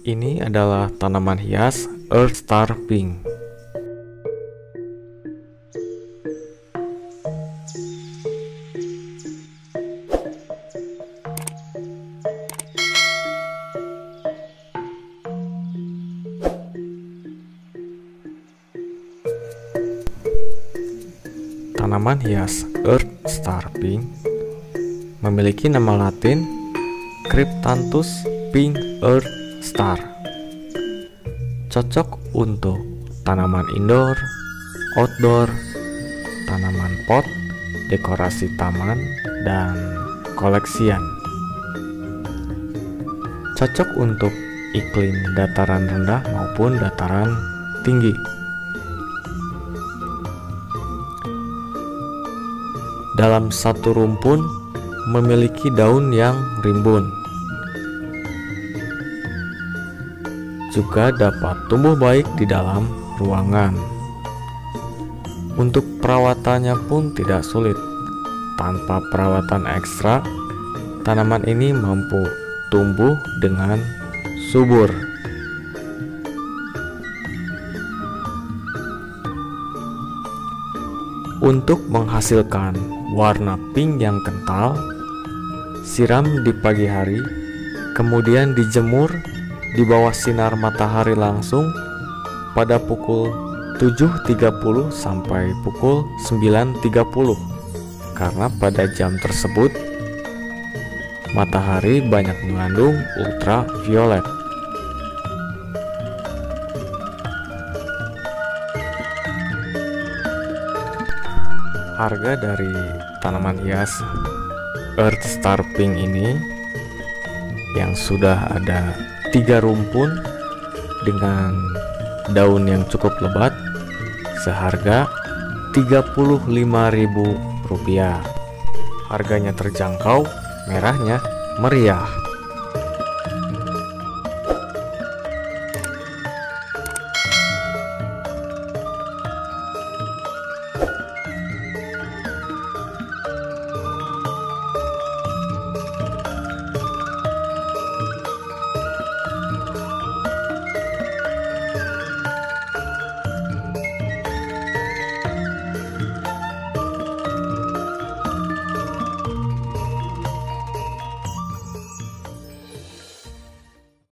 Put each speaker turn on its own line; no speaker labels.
Ini adalah tanaman hias Earth Star Pink. Tanaman hias Earth Star Pink memiliki nama latin Cryptanthus pink earth star. Cocok untuk tanaman indoor, outdoor, tanaman pot, dekorasi taman, dan koleksian. Cocok untuk iklim dataran rendah maupun dataran tinggi. Dalam satu rumpun memiliki daun yang rimbun. Juga dapat tumbuh baik di dalam ruangan. Untuk perawatannya pun tidak sulit. Tanpa perawatan ekstra, tanaman ini mampu tumbuh dengan subur. Untuk menghasilkan warna pink yang kental, siram di pagi hari, kemudian dijemur di bawah sinar matahari langsung pada pukul 7.30 sampai pukul 9.30, karena pada jam tersebut matahari banyak mengandung ultraviolet. Harga dari tanaman hias Earth Star Pink ini yang sudah ada 3 rumpun dengan daun yang cukup lebat seharga Rp35.000. Harganya terjangkau, merahnya meriah.